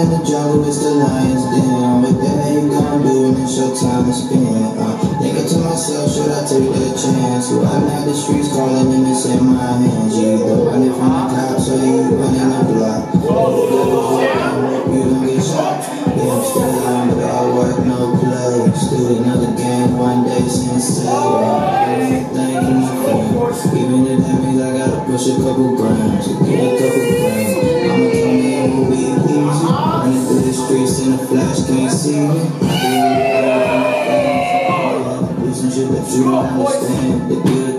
in the jungle, it's the lion's den. What the hell you gon' do when it's your time to spend? Thinking to myself, should I take that chance? Well, now the streets calling and it's in my hands. You either running from the cops or you running the block. Hope you don't get shot. Yeah, I'm still young, but all work, no play. Still another game, one day since anything in my phone. Even if that means I gotta push a couple grams, get a couple grams. I'ma tell me it will be easy. Running through the streets in a flash, can't see me. Do some shit that you don't understand.